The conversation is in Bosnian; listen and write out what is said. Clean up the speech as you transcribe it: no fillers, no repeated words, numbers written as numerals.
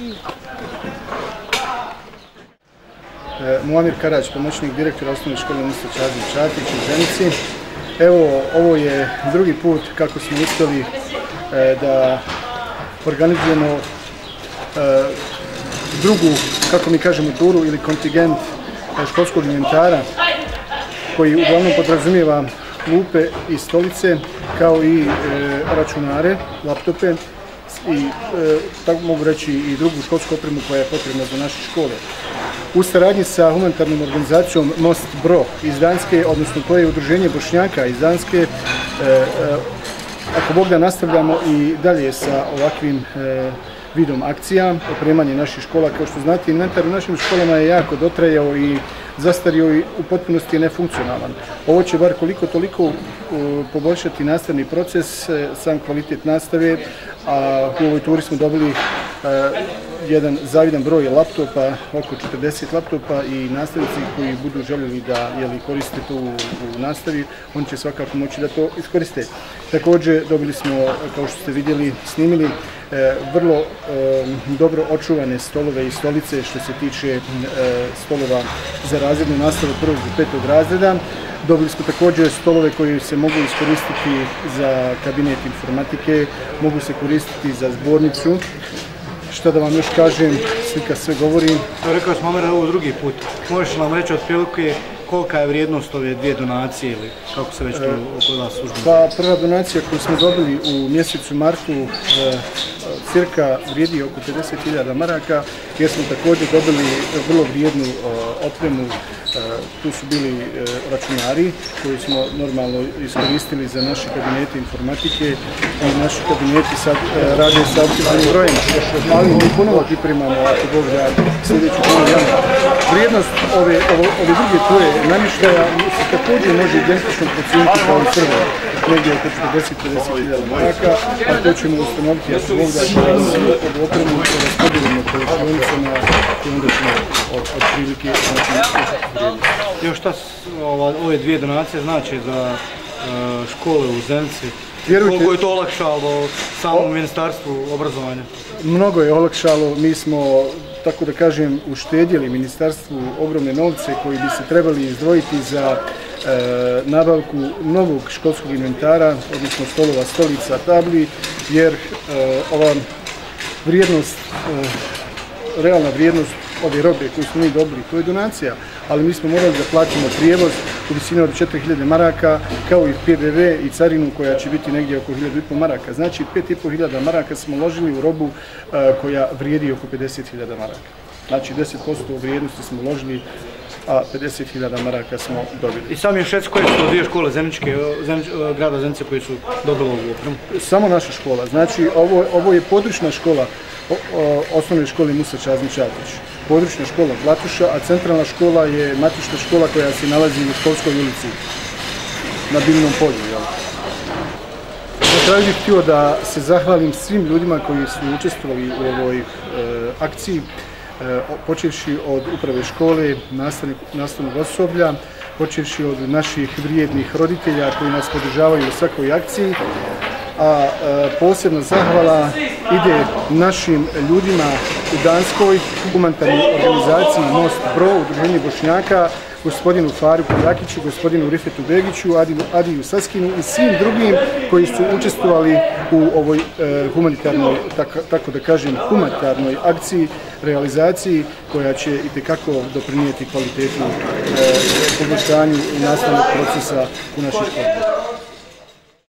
Muamir Karać, pomoćnik direktora osnovne škole Musa Čazim-Čatić u Zenici. Evo, ovo je drugi put kako smo uspjeli da organizujemo drugu, kako mi kažemo, turu ili kontingent školskog inventara koji uglavnom podrazumijeva klupe i stolice kao i računare, laptope i tako mogu reći i drugu školsku opremu koja je potrebna za naše škole. U saradnji sa humanitarnom organizacijom Most Bro iz Danske, odnosno to je udruženje Bošnjaka iz Danske, ako Bog da nastavljamo i dalje sa ovakvim vidom akcija, opremanje naših škola. Kao što znate, inventar u našim školama je jako dotrajao i zastario i u potpunosti je nefunkcionalan. Ovo će bar koliko toliko poboljšati nastavni proces, sam kvalitet nastave, a u ovoj turi smo dobili jedan zavidan broj laptopa, oko 40 laptopa i nastavnici koji budu željeli da koriste to u nastavi, oni će svakako moći da to iskoriste. Također dobili smo, kao što ste vidjeli, snimili vrlo dobro očuvane stolove i stolice što se tiče stolova za razrednu nastavu 1. do 5. razreda. Dobili smo također stolove koji se mogu iskoristiti za kabinet informatike, mogu se koristiti za zbornicu. Šta da vam još kažem, slika sve govori. Rekao smo Omer, ovo drugi put. Možeš nam reći otprilike kolika je vrijednost ove dvije donacije ili kako se već to oko vas službeno? Pa prva donacija koju smo dobili u mjesecu martu cirka vrijedi oko 50.000 maraka, jer smo također dobili vrlo vrijednu opremu. Tu su bili računari koji smo normalno iskoristili za naše kabinete informatike i naši kabineti sad rade sa optimalnim brojima. Ali mi ponovo pripremamo, ako Bog da, sljedeću godinu. Vrijednost ove druge ture namještaja se također može identično procijeniti kao i prvo, negdje oko 40-50.000 maraka, a to ćemo ustanoviti, ako Bog da, od opremu koja raspodelimo kolekcionicama i onda ćemo otprilike Još šta ove dvije donacije znači za škole u Zenici? Koliko je to olakšalo samom ministarstvu obrazovanja? Mnogo je olakšalo, mi smo, tako da kažem, uštedjeli ministarstvu ogromne novce koji bi se trebali izdvojiti za nabavku novog školskog inventara, odnosno stolova, stolica, tabli, jer ova vrijednost, realna vrijednost ove robe koju smo mi dobili, to je donacija, ali mi smo morali da platimo prijevoz u visini od 4.000 maraka, kao i PDV i carinu koja će biti negdje oko 1.500 maraka. Znači 5.500 maraka smo uložili u robu koja vrijedi oko 50.000 maraka. Znači 10% vrijednosti smo uložili, a 50.000 maraka smo dobili. I sami još reći koje su dvije škole Zeničke, grada Zenice koji su dobili ovu opremu? Samo naša škola. Znači ovo je područna škola osnovne škole Musa Čazim-Čatić. Područna škola Blatuša, a centralna škola je matična škola koja se nalazi u Školskoj ulici na Biljnom polju. Na kraju bih htio da se zahvalim svim ljudima koji su učestvovali u ovoj akciji, počevši od uprave škole, nastavnog osoblja, počevši od naših vrijednih roditelja koji nas podržavaju u svakoj akciji, a posebna zahvala ide našim ljudima u Danskoj, humanitarnoj organizaciji Most Bro, udruženje Bošnjaka, gospodinu Fariku Jakiću, gospodinu Rifetu Begiću, Adiju Saskinu i svim drugim koji su učestvovali u ovoj humanitarnoj, tako da kažem, humanitarnoj akciji, realizaciji koja će itekako doprinijeti kvalitetu poboljšanju nastavnog procesa u našoj školi.